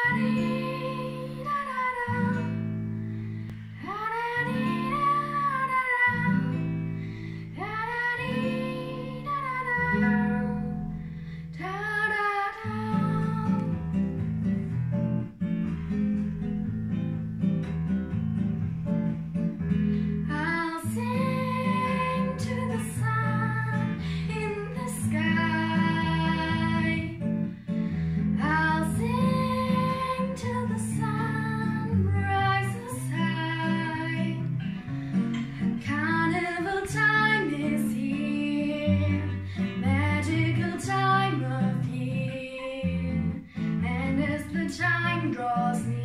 I'll sing to the sun in the sky. I'll sing till the sun rises high. Carnival time is here, magical time of year, and as the time draws near,